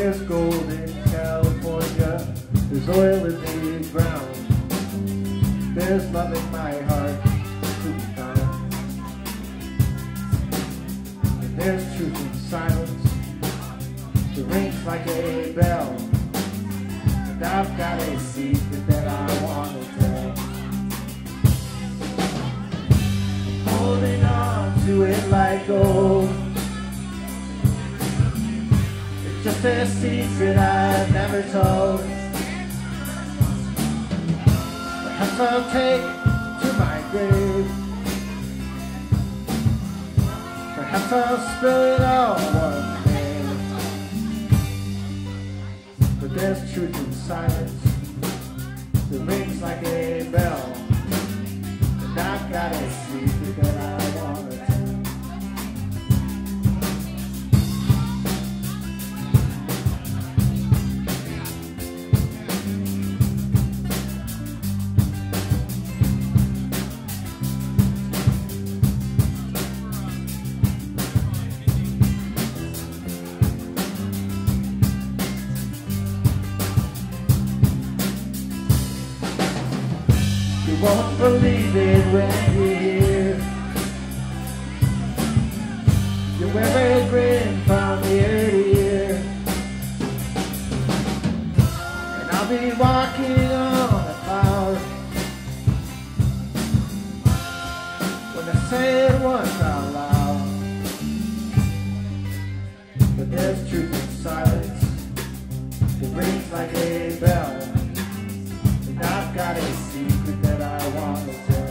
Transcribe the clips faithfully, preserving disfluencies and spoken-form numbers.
There's gold in California, there's oil in the ground, there's love in my heart to be found. And there's truth in silence that rings like a bell, and I've got a secret that I want to tell. I'm holding on to it like gold, just a secret I've never told. Perhaps I'll take it to my grave, perhaps I'll spill it all one day. But there's truth in silence that rings like a bell, and I've got a secret that I want to tell. You won't believe it when you hear you wear a grin from ear to ear, and I'll be walking on a cloud when I say it once out loud. But there's truth in silence that rings like a bell, and I've got a secret that I want to tell.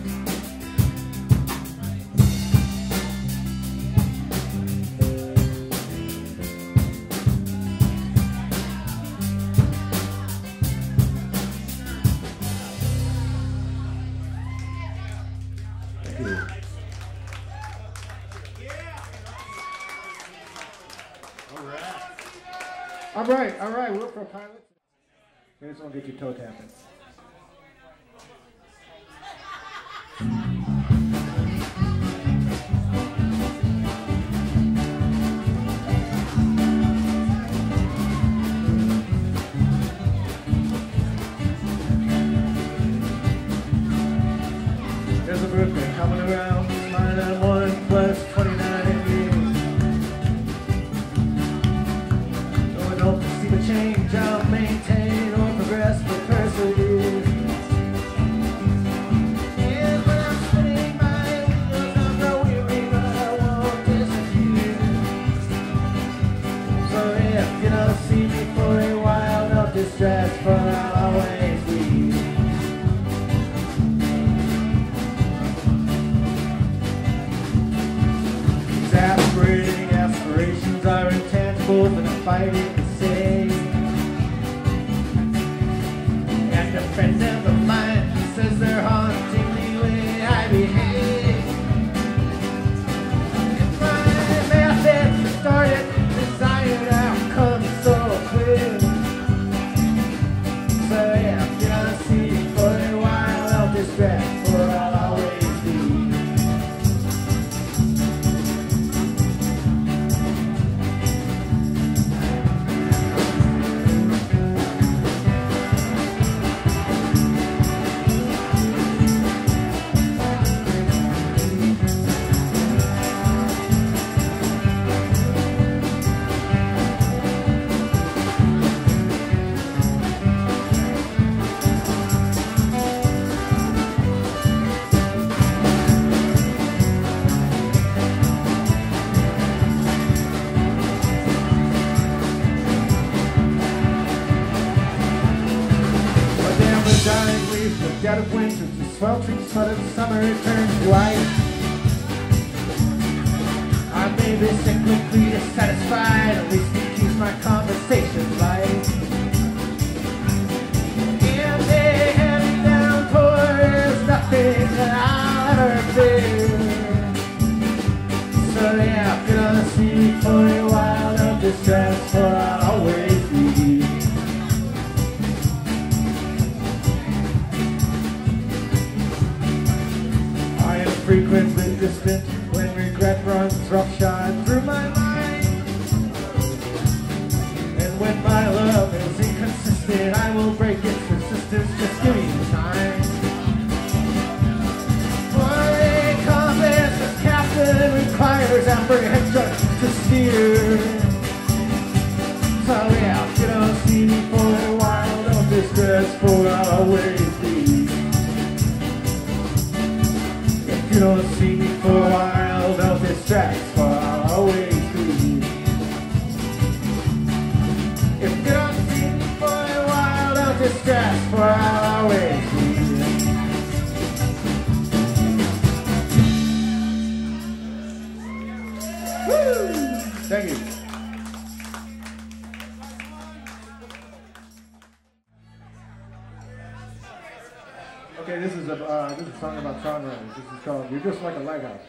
Thank you. All right. All right, all right, we're up for a pilot. Here's one, get your toe tapping. There's a birthday coming around, mine and one plus twenty-nine years. Though I don't see the change, I'll maintain or progress but persevere. And when I'm spinning my wheels, I'm not weary, but I won't disappear. So if you don't see me for a while, no distress, for I'll always be. Exasperating aspirations are intangible, but I'm fighting to save. And a friend of mine says they're haunting the way I behave. If my methods started, desired outcomes so clear. So yeah, if you don't see me for a while, I'll distract, for I'll always be. Dying leaves, the dead of winter, the sweltering sun of summer turns to ice. I may be cyclically dissatisfied, at least it keeps my conversation light. And a heavy downpour is nothing that I'll ever fear. So yeah, if you're gonna see me for a while, no distress, for I'll always be. Frequently distant when regret runs roughshod through my mind, and bring a head truck to steer. So yeah, you don't see me for a while, don't be stressful, I'll always be. If you don't see me for a while, don't be stressful, I'll always be. If you don't see me for a while, don't be stressful, I'll always be. Thank you. Okay, this is a uh, this is a song about songwriters. This is called "You're Just Like a Lighthouse."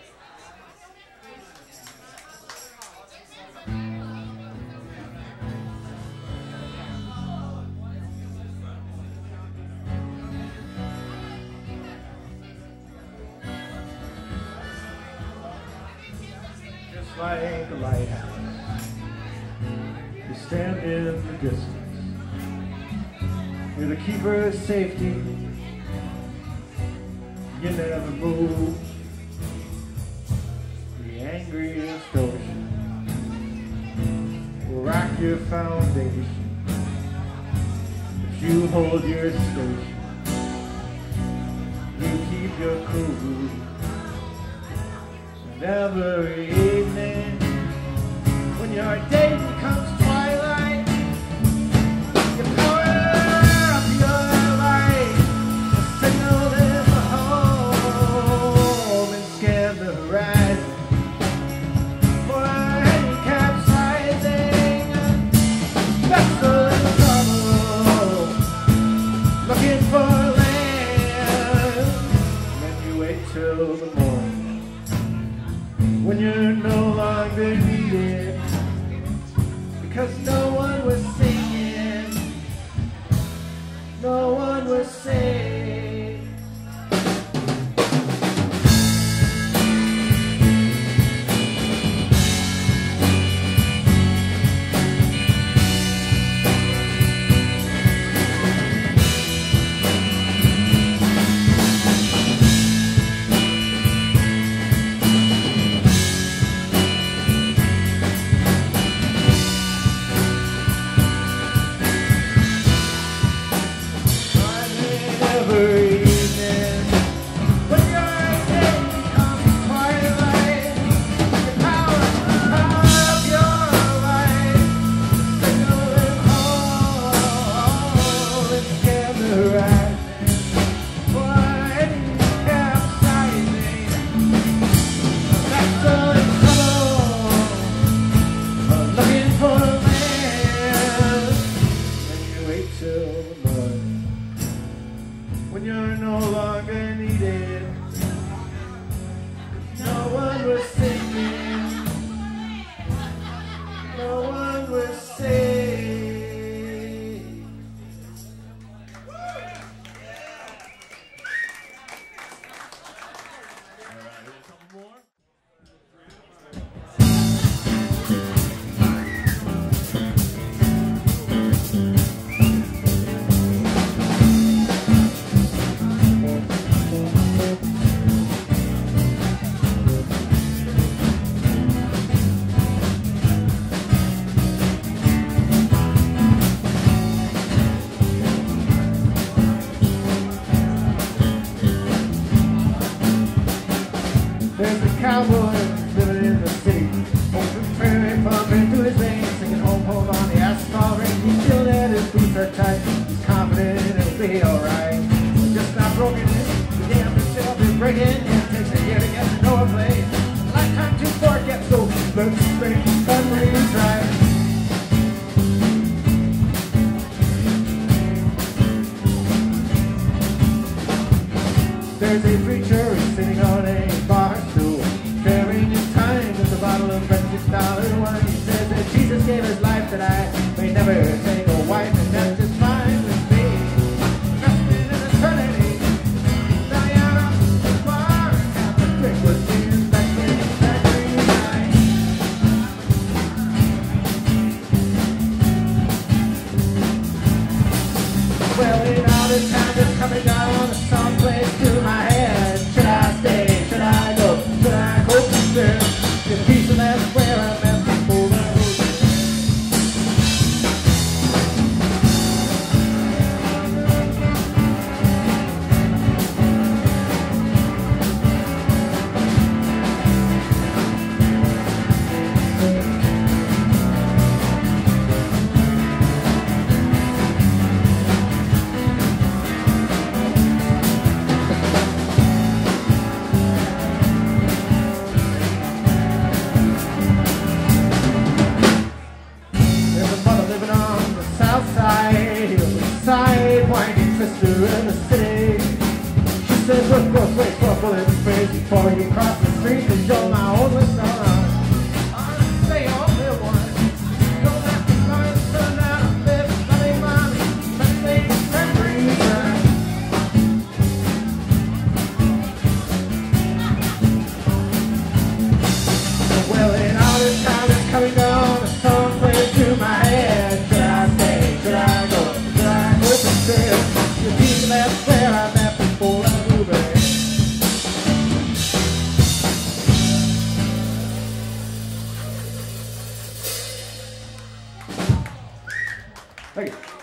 Just like a lighthouse, you stand in the distance. You're the keeper of safety. You never move. The angriest ocean will rock your foundation, but you hold your station. You keep your cool. And every evening, when your day becomes twilight, you power up your light, a signal in the home, and scan the horizon for any capsizing vessel in trouble, looking for land. And then you wait till the morning, when you're no longer needed, because no one was singing, no one was saying. When you're no longer needed, no one was singing, no one was saying. All right, a couple more. There's a cowboy living in the city, open prairie pumping to his veins, singing home home on the asphalt ring. He's still there, his boots are tight, he's confident it'll be alright. Just not broken in, the damn himself is breaking in, takes a year to get to know a place, a lifetime to forget, so learn to spring, fun when you try. There's a preacher sitting on a bar stool, sharing his time with a bottle of red six dollar wine. He says that Jesus gave his life that I may never take a wife, and that's just fine with me. Trust in eternity. Now you're out of the bar and have a drink with me, and that's when it's every night. Well, in all the time that's coming down, the song plays to my head. Should I stay? Should I go? Should I go? There's a piece of that where I'm at before I move ahead. Thank you.